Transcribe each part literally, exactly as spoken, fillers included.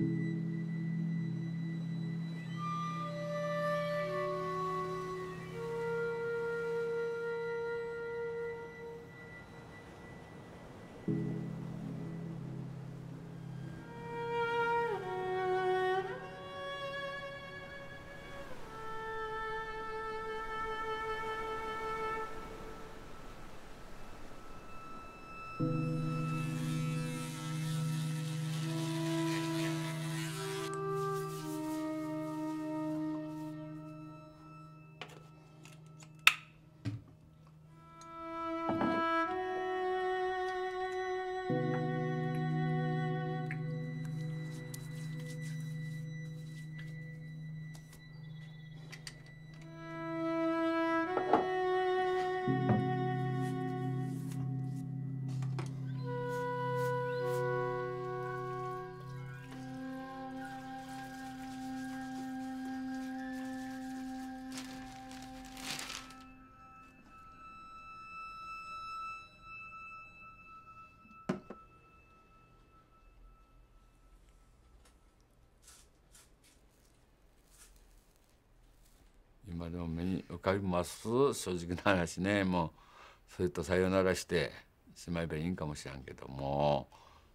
今でも目に浮かびます。正直な話ね。もうそれとさよならしてしまえばいいんかもしれんけども、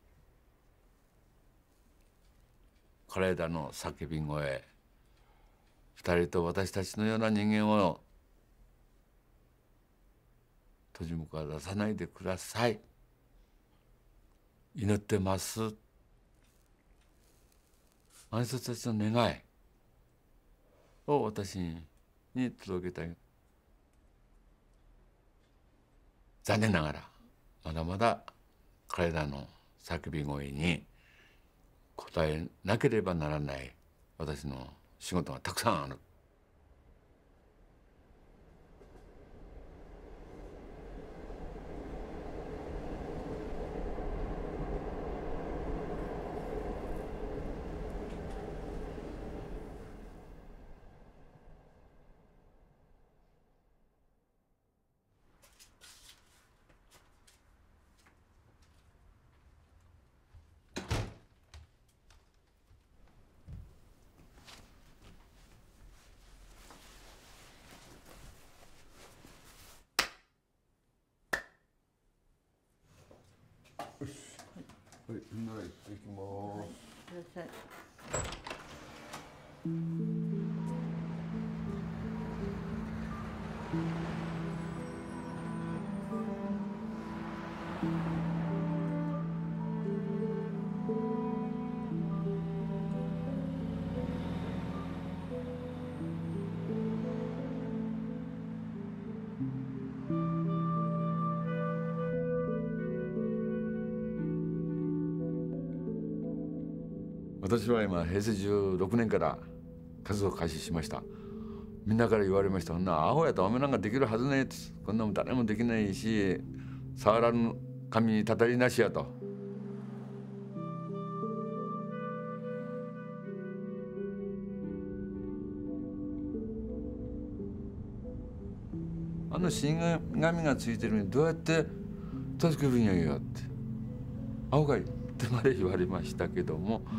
彼らの叫び声、二人と私たちのような人間を閉じ向から出さないでください。祈ってます。あの人たちの願いを私に届けたい。残念ながらまだまだ彼らの叫び声に応えなければならない私の仕事がたくさんある。はい、みんなで行ってきます。いらっしゃい。私は今平成じゅうろくねんから活動を開始しました。みんなから言われました。こんなアホやとお前なんかできるはずねえ、こんなもん誰もできないし、触らぬ神にたたりなしやと。あの死神がついてるのにどうやって助けるんやよってアホかいってまで言われましたけども、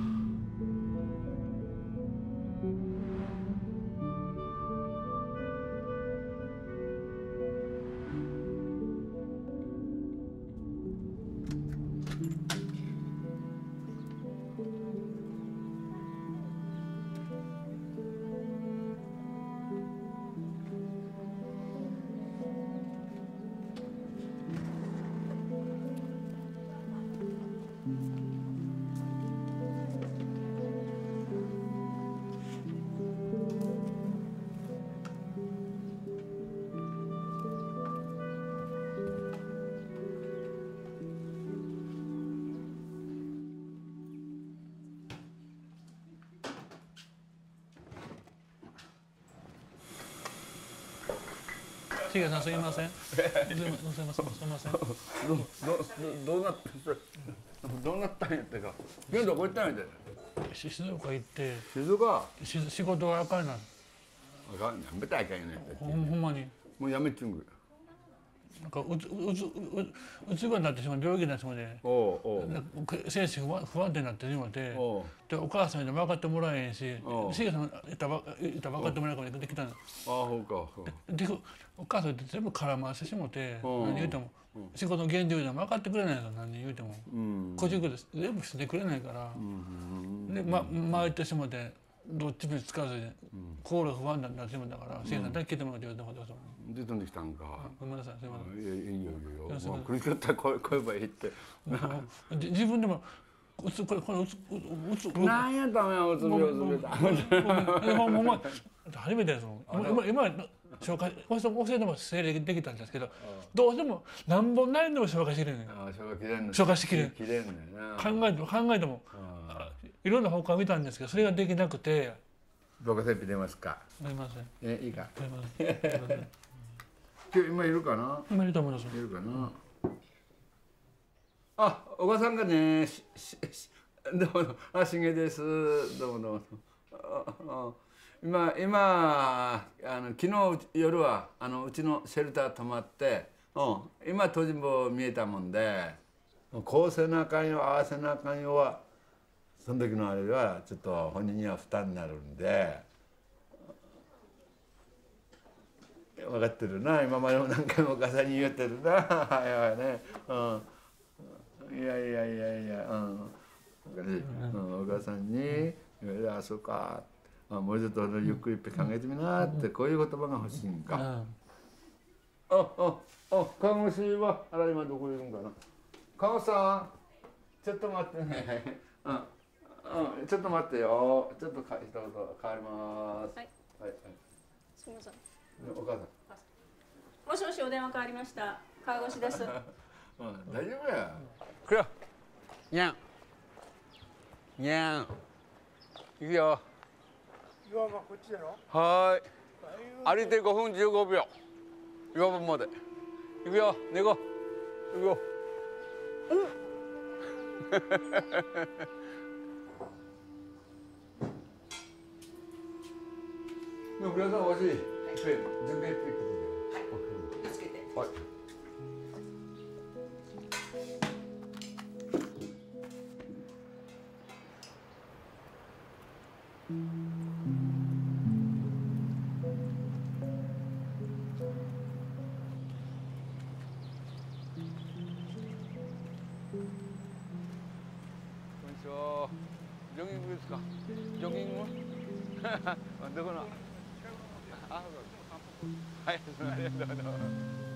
しげさんすみません。すみません。すみません。どどどうなったどうなったんやってか。現在どこ行ったんやで。 静岡行って。 静岡。 し仕事があかんな。 あかんやめたらあかんよね。 ほんまに。 もうやめちゅんぐ。 なんかうつうつうつ病になってしまう病気になってしまって精神不安不安定になってしまってでお母さんに分かってもらえへんししげさんいたら分かってもらえないからできたんです。でお母さんって全部絡ませてしまって何言うても仕事の現状でも分かってくれないから何言うても個人で全部してくれないからでま回ってしまってどっちも使わずに心が不安になってしまったからしげさんだけ聞いてもらって言うてもらって。 で飛んできたんか。 ごめんなさい、すみません。 いやいやいやいや、まあ苦しかったらこうこうばいいって。 自分でもうつこれこれうつうつ。 なんやったんやうつ病うつ病。 もうもう初めてですもん。今今紹介教えても整理できたんですけど、どうしても何本ないのも紹介しきれない。紹介しきれない。考えても考えてもいろんな方向を見たんですけど、それができなくて。 僕セピ出ますか。 出ません。 えいいか。 出ません。 今日今いるかな。 今いると思います。 いるかな。あ、おばさんがね、しししどうもあしげです。どうもどうも。今今あの昨日夜はあのうちのシェルター泊まって、うん、今東尋坊見えたもんで、こうせなあかんよああせなあかんよはその時のあれはちょっと本人には負担になるんで。分かってるな今までも何回もお母さんに言ってるなはいはいね、うん、いやいやいやいや、うん、うん、お母さんに「あそうか」あもうちょっとゆっくり考えてみなってこういう言葉が欲しいんか。あああ看護師はあら今どこいるんかな。看護師さんちょっと待ってねうん、うん、ちょっと待ってよちょっとか一言変わります。はいはい、はい、 すみません。 お母さん。 もしもしお電話変わりました。看護師です。 うん、大丈夫や。 くよ。にゃん。にゃん。行くよ。 岩場こっちだろ。 はーい。歩いてごふんじゅうごびょう。岩場まで。行くよ。猫。行くよ。 もう皆さんおいしい。準備はい。 気をつけて。 はい。 こんにちは。ジョギングですか。ジョギング。どこの。あ、はい、ありがとうございます。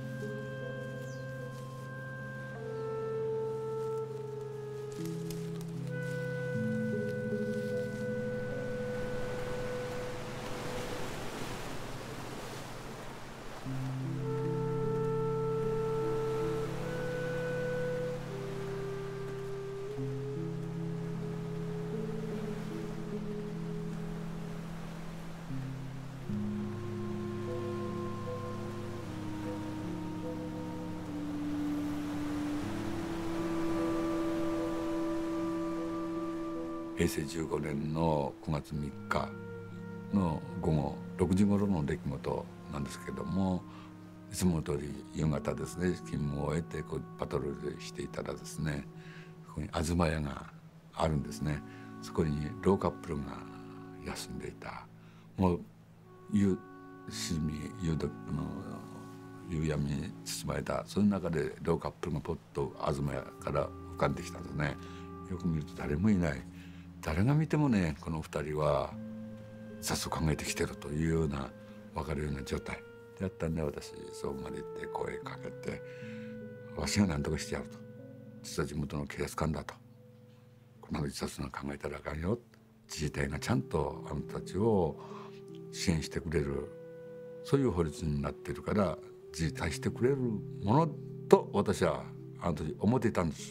へいせいじゅうごねんのくがつみっかの午後ろくじ頃の出来事なんですけども、いつもの通り夕方ですね勤務を終えてこうパトロールしていたらですね、ここに東屋があるんですね。そこに老カップルが休んでいた。もう夕しみ夕どの夕闇に包まれたその中で老カップルがポッと東屋から浮かんできたんですね。よく見ると誰もいない。誰が見てもねこのふたりは早速考えてきてるというような分かるような状態であったんで、私そうまで行って声かけて「わしが何とかしてやる」と「実は地元の警察官だ」と「こんなの自殺の考えたらあかんよ」自治体がちゃんとあなたたちを支援してくれるそういう法律になってるから自治体してくれるものと私はあの時思っていたんです。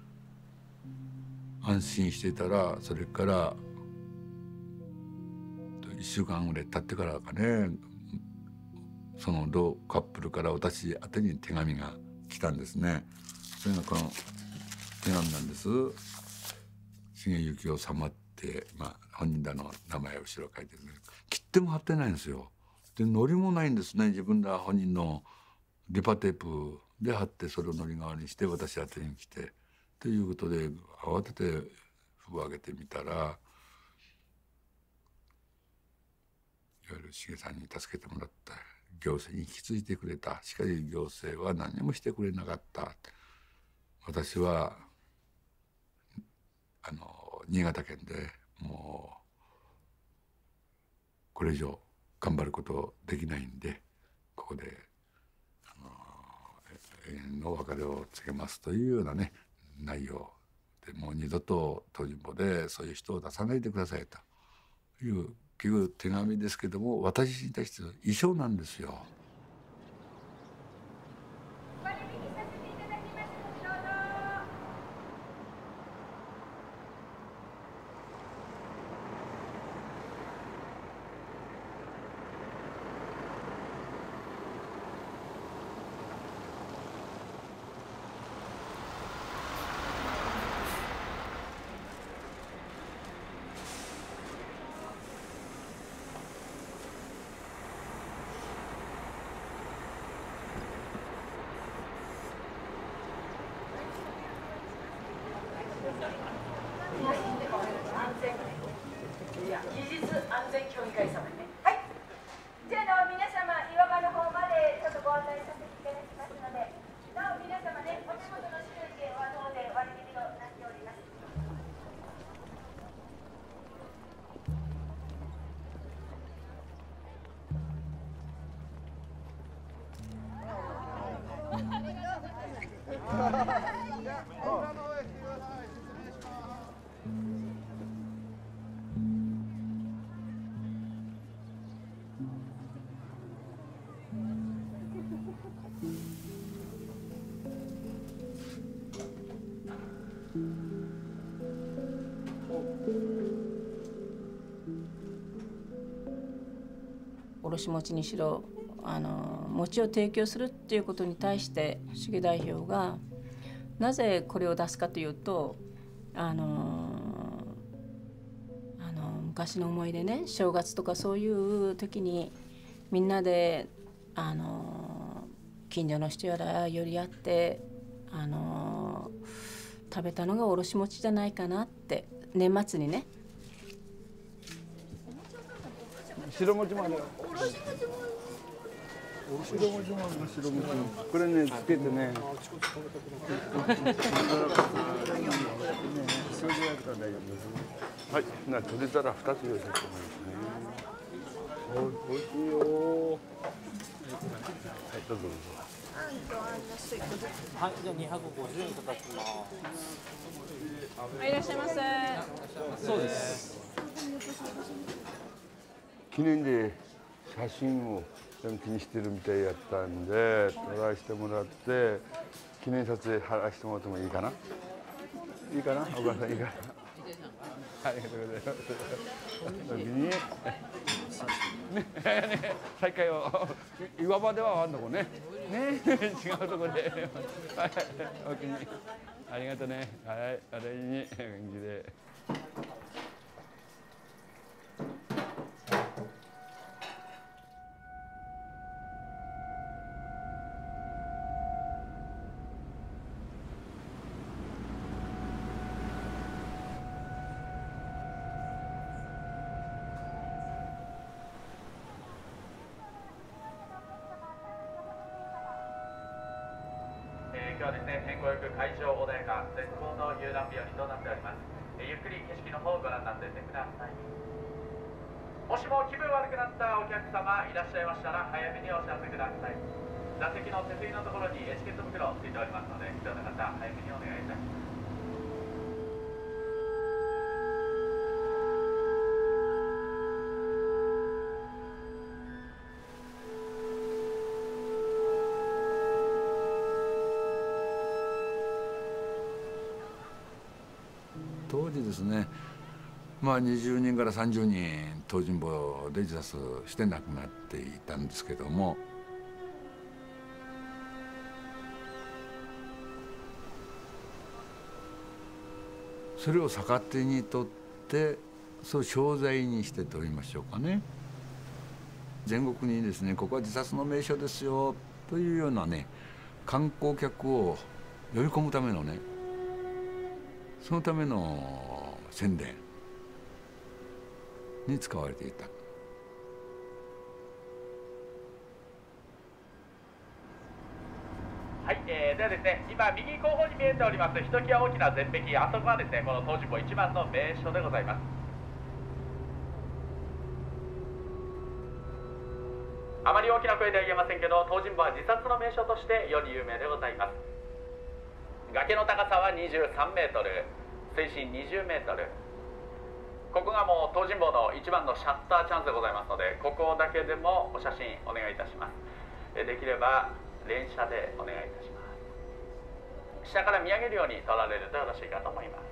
安心していたらそれからいっしゅうかんぐらい経ってからかね、その同カップルから私宛てに手紙が来たんですね。それがこの手紙なんです。重幸夫様って、まあ、本人らの名前を後ろ書いてるんですけど、切手も貼ってないんですよ。でのりもないんですね。自分ら本人のデパテープで貼ってそれをのり代わりにして私宛てに来てということで慌てて封を開けてみたらいわゆるしげさんに助けてもらった行政に引き継いでくれたしかし行政は何もしてくれなかった。私はあの新潟県でもうこれ以上頑張ることできないんでここであの永遠のお別れを告げますというようなね内容でもう二度と東尋坊でそういう人を出さないでくださいという結局手紙ですけども私に対しての遺書なんですよ。 技術安全協議会様ね。はい。じゃあの皆様岩場の方までちょっとご案内させていただきますので、なお皆様ねお手元の資料券は当で割引となっております。 卸餅にしろあの餅を提供するっていうことに対して主義代表がなぜこれを出すかというとあのあの昔の思い出ね正月とかそういう時にみんなであの近所の人やら寄り合ってあの食べたのがおろし餅じゃないかなって年末にね。 白餅もあるよ。白餅もあるの白餅。これねつけてね。はい、な取れたら二つ用意させてもらいますね。おいしいよ。はい、どうぞどうぞ。 はい、じゃあ二百五十円いただきます。 いらっしゃいませ。 そうです。 記念で写真を気にしてるみたいやったんで撮らせてもらって記念撮影貼らせてもらってもいいかな。いいかな、お母さんいいかな。ありがとうございます。時にね、ね、再会を岩場ではあんのこね。ね、違うところで。はい、お気に。ありがとうね。はい、あれに元気で。 今日はですね、天候よく海上穏やか、絶好の遊覧日和となっております。ゆっくり景色の方をご覧になっていてください。もしも気分悪くなったお客様いらっしゃいましたら早めにお知らせください。座席の手すりのところにエチケット袋ついておりますので、必要な方早めにお願いいたします。 当時ですね、まあにじゅうにんからさんじゅうにん東尋坊で自殺して亡くなっていたんですけども、それを逆手にとってそう商材にしてと言いましょうかね。全国にですね、ここは自殺の名所ですよというようなね、観光客を呼び込むためのね、そのための宣伝に使われていた。 はい、えー、ではですね、今右後方に見えておりますひときわ大きな絶壁、あそこはですね、この東尋坊一番の名所でございます。あまり大きな声では言えませんけど、東尋坊は自殺の名所として世に有名でございます。崖の高さはにじゅうさんメートル、水深にじゅうメートル。ここがもう東尋坊の一番のシャッターチャンスでございますので、ここだけでもお写真お願いいたします。できれば連写でお願いいたします。下から見上げるように撮られるとよろしいかと思います。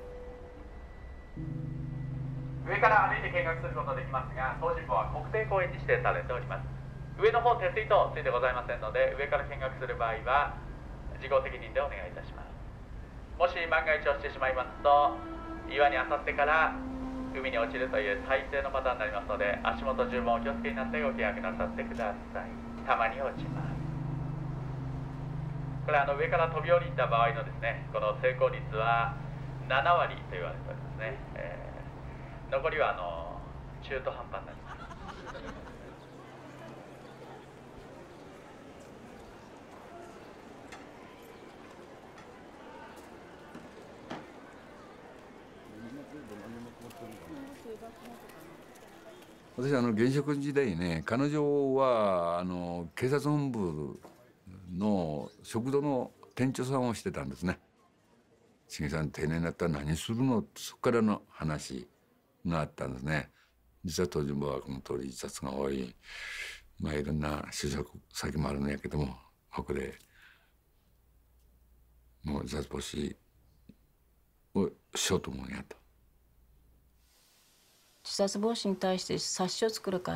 上から歩いて見学することができますが、東尋坊は国定公園に指定されております。上の方手すり等ついてございませんので、上から見学する場合は自己責任でお願いいたします。もし万が一落ちてしまいますと、岩にあさってから海に落ちるという最低のパターンになりますので、足元十分お気をつけになってご見学なさってください。たまに落ちます。これあの上から飛び降りた場合のですね、この成功率はななわりと言われておりますね。えー、残りはあの中途半端になります。 私あの現職時代ね、彼女はあの警察本部の食堂の店長さんをしてたんですね。茂さん定年になったら何するの、そこからの話があったんですね。実は東尋坊はこの通り自殺が多い、まあいろんな就職先もあるんやけども、ここでもう自殺防止をしようと思うんやと。 自殺防止に対して冊子を作るから、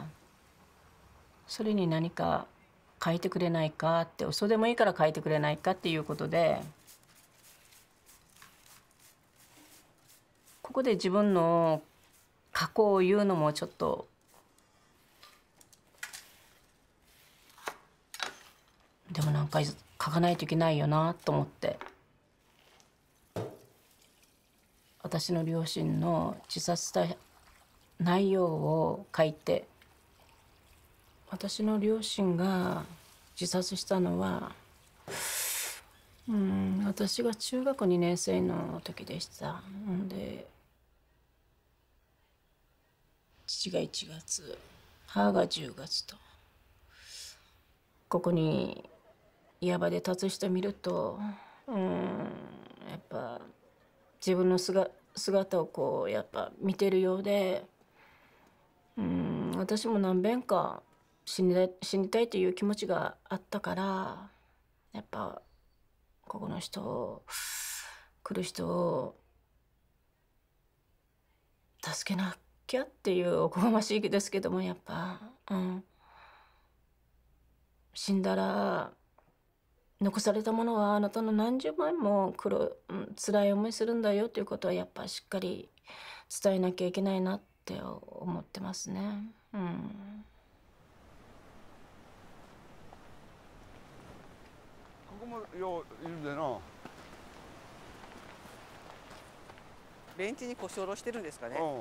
それに何か書いてくれないかって、嘘でもいいから書いてくれないかっていうことで、ここで自分の過去を言うのもちょっとでもなんか書かないといけないよなと思って、私の両親の自殺した内容を書いて、私の両親が自殺したのは、うん、私が中学にねん生の時でした。んで父がいちがつ、母がじゅうがつと、ここに岩場で立つ人見ると、うん、やっぱ自分の姿姿をこうやっぱ見てるようで、うん、私も何遍か死にたい、死にたいという気持ちがあったから、やっぱここの人を来る人を助けなきゃっていうおこがましいですけども、やっぱ、うん、死んだら残されたものはあなたの何十倍も苦、うん、辛い思いするんだよということはやっぱしっかり伝えなきゃいけないなって思ってますね。うん。 ここもよういるでな。 ベンチに腰下ろしてるんですかね。 うん。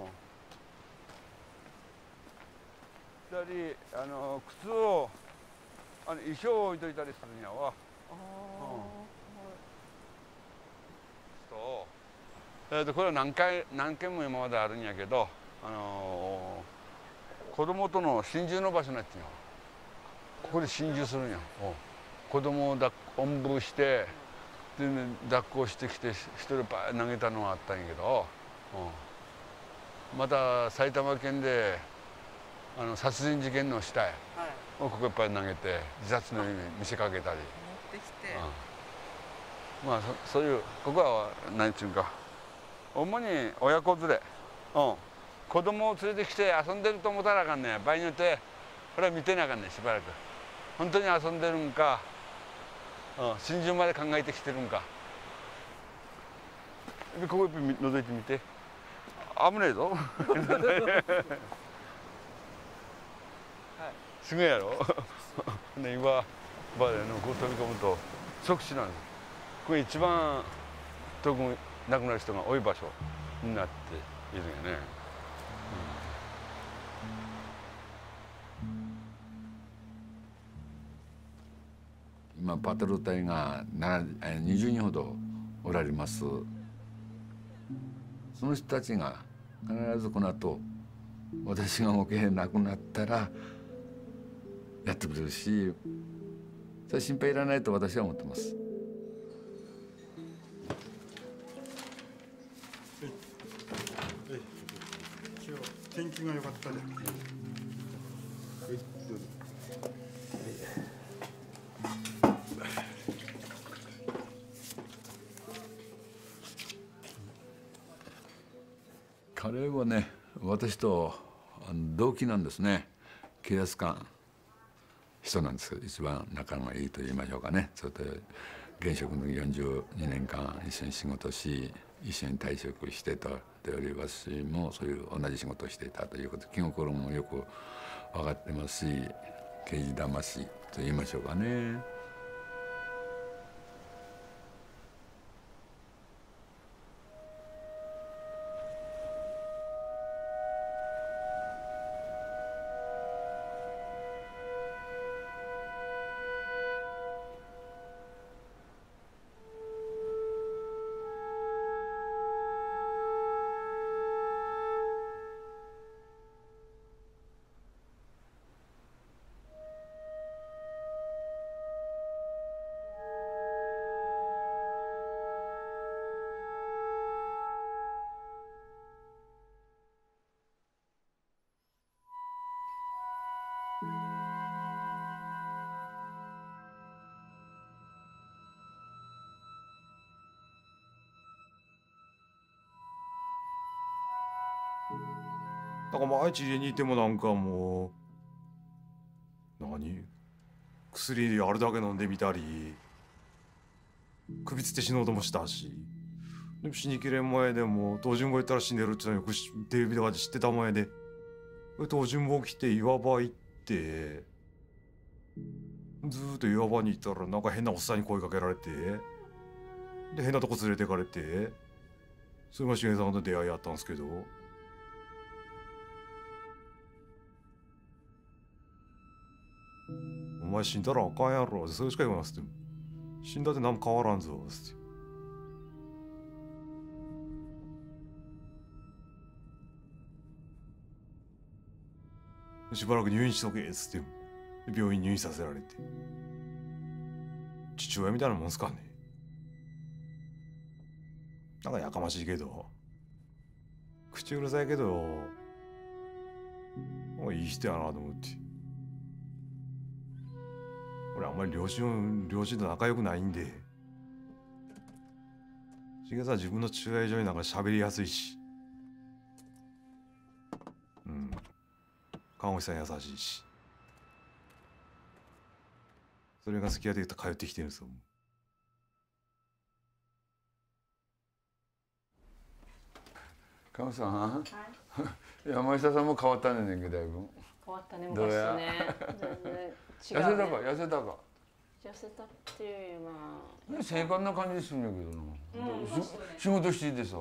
二人あの靴をあの衣装を置いといたりするんやわ。ああ、そう。えっとこれは何回何件も今まであるんやけど、あのー、子供との心中の場所になってんよ。ここで心中するんや。子供を抱っおんぶしてで、ね、抱っこしてきて一人バー投げたのがあったんやけど、うん、また埼玉県であの殺人事件の死体をここいっぱい投げて自殺の意味見せかけたり。 持ってきて、 うん、まあ そ, そういうここは何て言うか主に親子連れ、うん、子供を連れてきて遊んでると思ったらあかんね。場合によってこれは見てなあかんね。しばらく本当に遊んでるんか、うん、心中まで考えてきてるんか。でここいっぱい覗いてみて。危ねえぞ。すごいやろ。ね、今場でのこう飛び込むと即死なんです。これ一番特に亡くなる人が多い場所になっているよね。 今パトロール隊がにじゅうにんほどおられます。その人たちが必ずこの後私が動けなくなったらやってくれるし、それ心配いらないと私は思ってます。 今日天気が良かったね。 彼はね、私と同期なんですね。警察官人なんですけど、一番仲がいいと言いましょうかね。それと現職のよんじゅうにねんかん一緒に仕事し、一緒に退職してたでおり、私もそういう同じ仕事をしていたということ、気心もよく分かってますし、刑事魂と言いましょうかね。 なんか毎日家にいてもなんかもう何薬あるだけ飲んでみたり首つって死のうともしたし、でも死にきれん前でも東尋坊行ったら死ねるっていうのよくテレビとかで知ってた前で、東尋坊来て岩場行ってずーっと岩場に行ったらなんか変なおっさんに声かけられて、で変なとこ連れてかれて、それが重さんと出会いあったんですけど。お前死んだらあかんやろ、それしか言わなくても。死んだって何も変わらんぞ、つって。しばらく入院しとけ、つって。病院入院させられて。父親みたいなもんすかね。なんかやかましいけど。口うるさいけど、いい人やなと思って。俺あんまり両親両親と仲良くないんで、しげさん自分の父親以上になんか喋りやすいし、うん看護師さん優しいし、それが好きやで通ってきてるんですよ。 看護師さん、はい、山下さんも変わったねんけど、だいぶ変わったね、昔ね。全然違う、ね。 痩せたか、痩せたか。 痩せたっていうまあ。 精悍な感じするんだけどな。うん、仕事していてさ。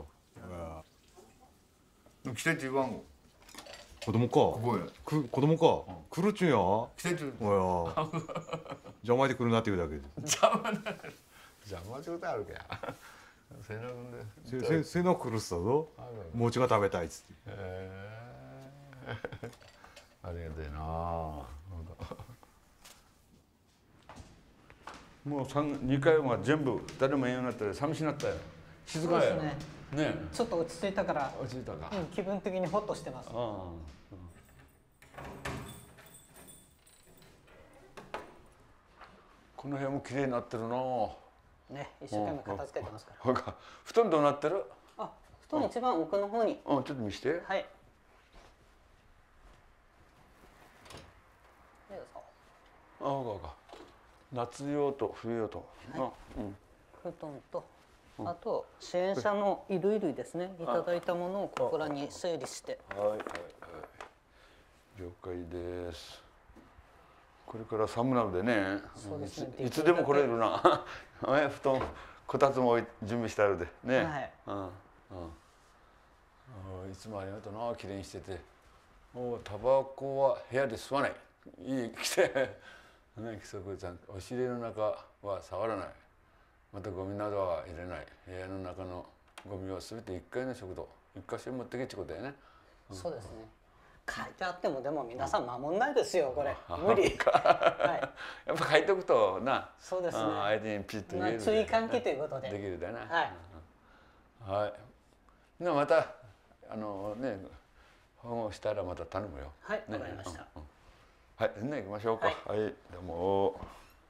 来てって言わんご。 子供か。ここへ。く、子供か。来るっちゅうや。 来てって。 おや。邪魔で来るなっていうだけで。 邪魔な。邪魔ってことあるかや。背中で。 せ、背中来るっさぞ。餅が食べたいっつって。へえ。ありがたいな。もう三二回は全部誰もいなくなったら寂しくなったよ。静かや。ね。ね。 ちょっと落ち着いたから。 落ち着いたか。 うん、気分的にホッとしてます。ああ。 この部屋も綺麗になってるな。 ね、一生懸命片付けてますから。 布団どうなってる？ あ、布団一番奥の方に。 うん、ちょっと見して。 はい。 ああ、そうか。夏用と冬用と。 はい、うん。布団と、あと支援者の衣類類ですね。いただいたものをここらに整理して。 はいはいはい。了解です。 これから寒なるでね。 そうですね。 いつでも来れるな。え、布団こたつも準備してあるでね。 はい。 うんうん。いつもありがとうな、きれいにしてて。もうタバコは部屋で吸わない。いい来てね、規則ちゃん。押し入れの中は触らない。またゴミなどは入れない。部屋の中のゴミはすべて一階の食堂、一箇所に持ってけってことだよね。 そうですね。書いてあってもでも皆さん守んないですよこれ。無理。はい。 やっぱ書いておくとな。 そうですね。 相手にピッと言える。 注意喚起ということで。 できるだな。 はい。 はい。ではまたあのね保護したらまた頼むよ。 はい。わかりました。 はい。ね行きましょうか。はい。どうも。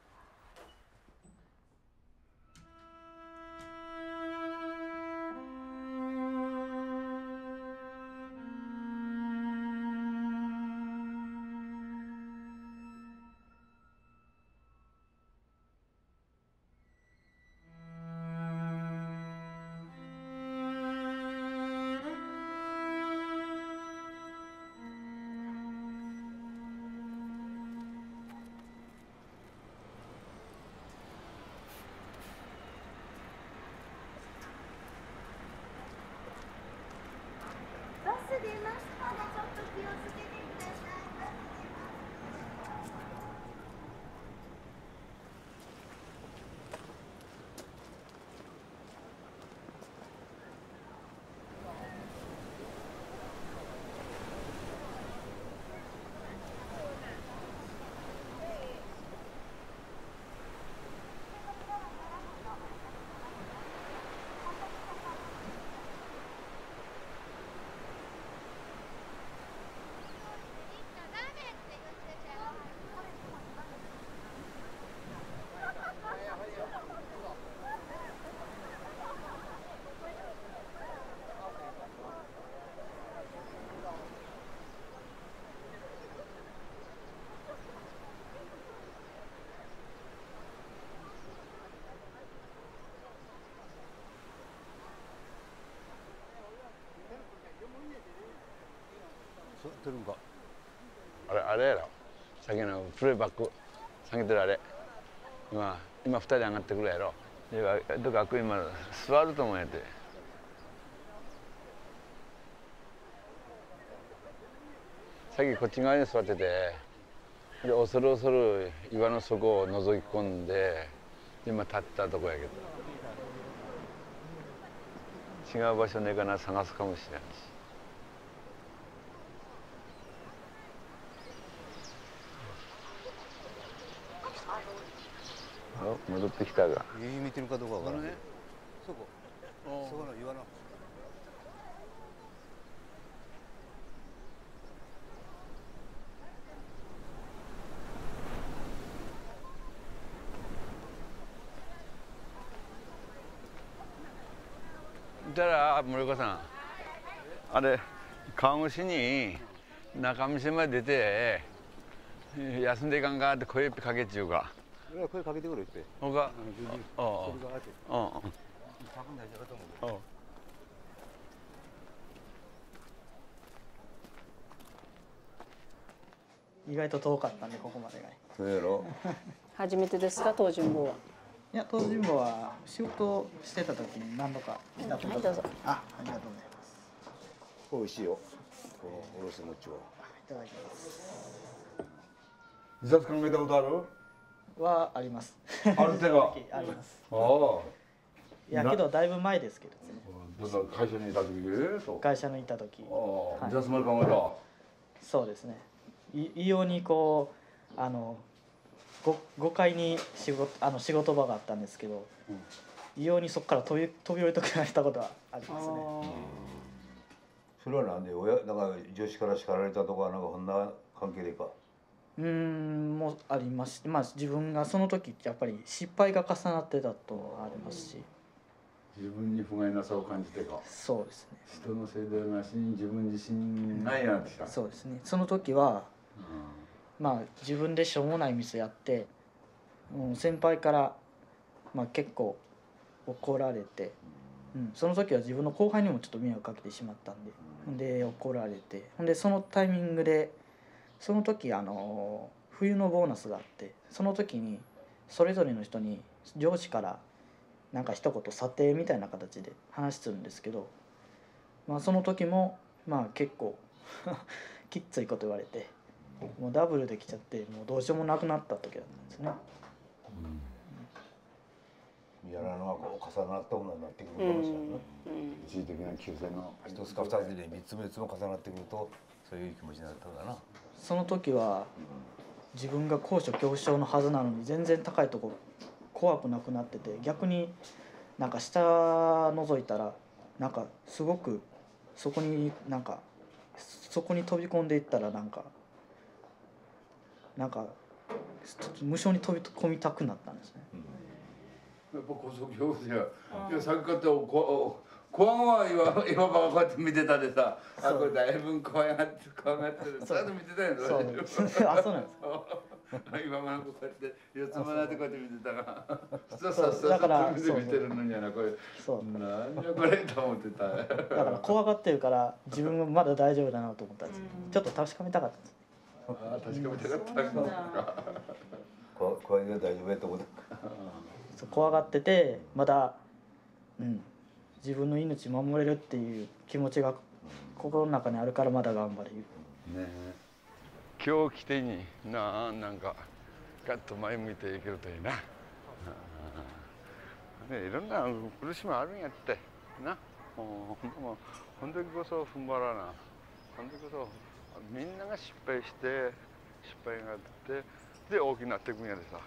あれあれやろ。さっきのプレイバック下げてるあれ。今今二人上がってくるやろ。どか今座ると思うんやて。さっきこっち側に座ってて、で恐る恐る岩の底を覗き込んで今立ったとこやけど、違う場所ねえかな探すかもしれないし。戻ってきたが。 夕日見てるかどうかわからない。そこ、そこの岩の。 だから森岡さん、あれ川越に中見まで出て休んでいかんかって声かけっちゅうか。 声かけてくれって。 ほか。ああ。 多分大丈夫だと思う。 意外と遠かったんでここまでが。 そうやろ。 初めてですか東尋坊は。 いや東尋坊は仕事してた時に何度か来たことが。はいどうぞ。あ、ありがとうございます。 美味しいよ。このおろし餅は。 いただきます。 自殺考えたことある？ はあります。 ある手が。 あります。 ああ。 いやけどだいぶ前ですけどね。 会社にいた時？ 会社にいた時。 ああ。自殺まで考えた。 そうですね。異様にこうあのごかいに仕事あの仕事場があったんですけど、うん、異様にそこから飛び飛び降りたくなったことはありますね。 それはなんで親なんか女子から叱られたとかなんかこんな関係でか。 うーんもありますし、まあ自分がその時やっぱり失敗が重なってたとありますし。 自分に不甲斐なさを感じてか。 そうですね。 人のせいでなしに自分自身ないなってきた。 そうですね。その時は、うん、まあ自分でしょうもないミスやって、うん、先輩からまあ結構怒られて、うん、その時は自分の後輩にもちょっと迷惑かけてしまったんで、で怒られて、ほんでそのタイミングでその時あの冬のボーナスがあって、その時にそれぞれの人に上司からなんか一言査定みたいな形で話するんですけど、まあその時もまあ結構きっついこと言われて、もうダブルで来ちゃってもうどうしようもなくなった時だったんですね。 やらのがこう重なったものになってくるかもしれないな。 一時的な休戦の一つか二つで三つ三つも重なってくるとそういう気持ちになったんだな。 その時は自分が高所恐怖症のはずなのに全然高いとこ怖くなくなってて、逆になんか下覗いたらなんかすごくそこになんかそこに飛び込んでいったらなんかなんか無性に飛び込みたくなったんですね。 やっぱ高所恐怖症や。いやさっきからこ怖がは今今ばこうやって見てたでさ、あこれだいぶ怖がって怖がってる。そうやって見てたよね。 そうあそうなんです。 今までこうやって四つまなってこうやって見てたからそうそうそうだから見て見てるのにやなこれそうなんじゃこれと思ってた。だから怖がってるから自分もまだ大丈夫だなと思ったんです。ちょっと確かめたかったんです。 ああ確かめたかったんか。 怖いが大丈夫やと思った。 怖がっててまだ、うん、自分の命守れるっていう気持ちが心の中にあるからまだ頑張れる。 ねえ、今日来てにななんかガッと前向いていけるといいな。ね、いろんな苦しみあるんやってな。もう本当にこそ踏ん張らな。本当にこそみんなが失敗して失敗があってで大きくなっていくんやでさ。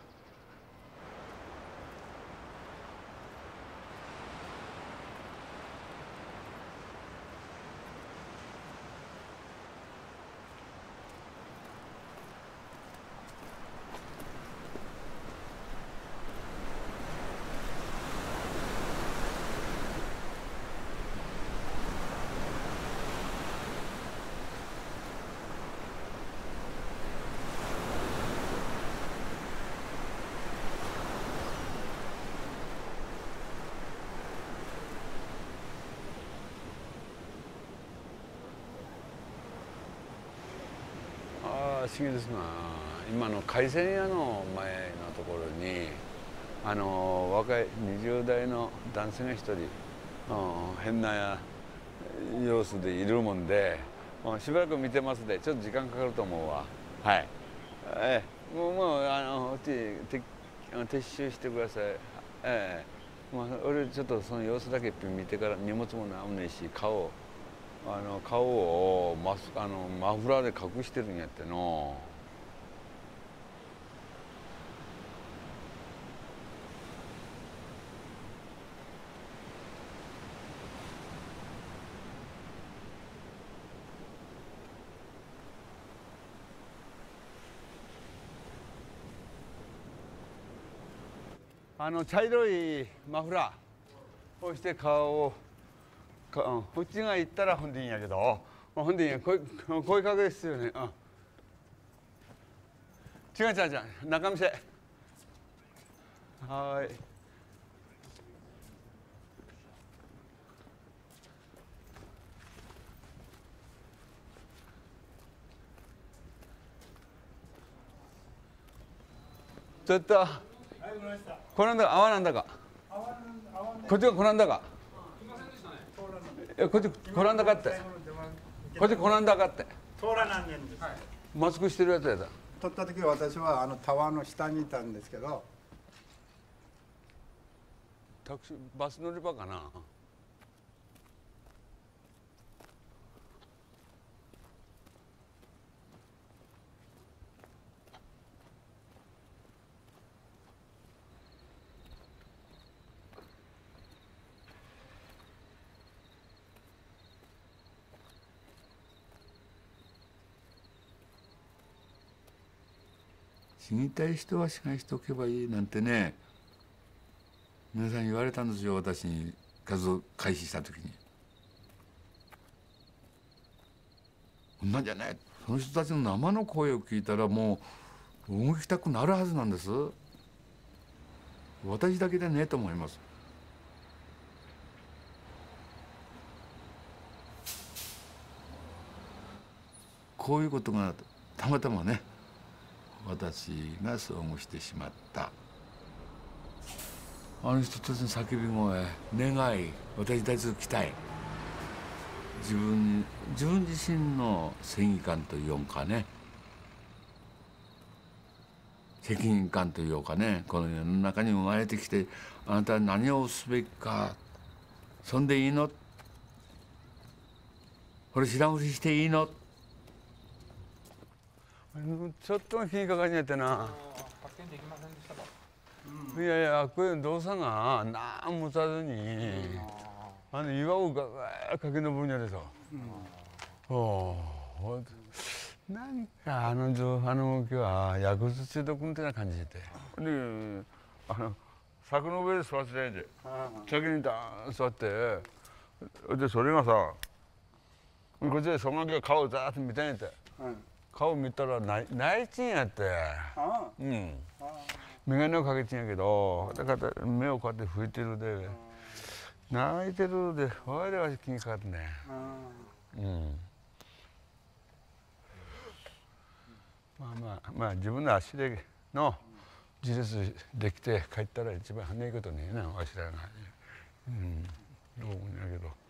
不思議ですな。今の海鮮屋の前のところにあの若いにじゅう代の男性が一人、うん、変な様子でいるもんで、うん、しばらく見てますでちょっと時間かかると思うわ。はい。ええ、もうもうあの撤収してください。ええ、まあ俺ちょっとその様子だけ見てから荷物もなんもねえし顔あの顔をマスあのマフラーで隠してるんやっての。あの茶色いマフラーをして顔をか、うん、こっちが行ったらほんでいいんやけど、ほんでいいんや、こう声かけですよね。うん、違う違う違う、中見せ。はい。ちょっと。こなんだか、泡なんだか。こっちがこなんだか。こっちこなんだかって。こっちこなんだかって。 通らなんねんです。 マスクしてるやつやだ。 撮った時は私はあのタワーの下にいたんですけど。 タクシーバス乗り場かな。 死にたい人は死がしておけばいいなんてね、皆さん言われたんですよ、私に活動開始した時に。こんなんじゃない、その人たちの生の声を聞いたらもう動きたくなるはずなんです。私だけでねえと思います。こういうことがたまたまね私がそうもしてしまった。あの人突然叫び声、願い、私に対する期待、自分自分自身の正義感というかね、責任感というかね、この世の中に生まれてきてあなたは何をすべきか、そんでいいの、これ知らんふりしていいの。 ちょっと気にかかんやってな。いやいや、これ動作が何もさずにあの岩をガーッ駆け上るんやでさ。おお、なんかあの状あの動きは薬物中毒みたいな感じで。で、あの柵の上で座ってないで、先にダーン座って、でそれがさ、こっちでその時顔をザーッと見たんやって。顔見たら泣いちんやって。うん。眼鏡をかけちんやけど、だから目をこうやって拭いてるで、泣いてるで、おいでは気にかかってね。うん。まあまあまあ自分の足での自立できて帰ったら一番早いことねえな、わしらが。うん。どう思うんやけど。